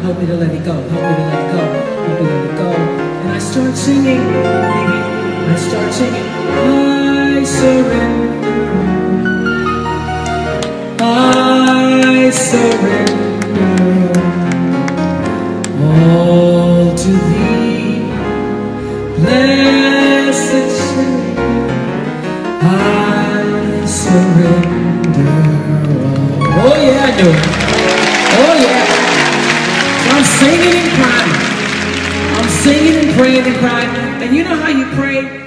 help me to let it go, help me to let it go, help me to let it go. And I start singing, baby, I start singing, I surrender, I surrender all to thee, blessed Savior, I surrender all. Oh yeah, I do. Oh yeah. So I'm singing and crying. I'm singing and praying and crying. And you know how you pray?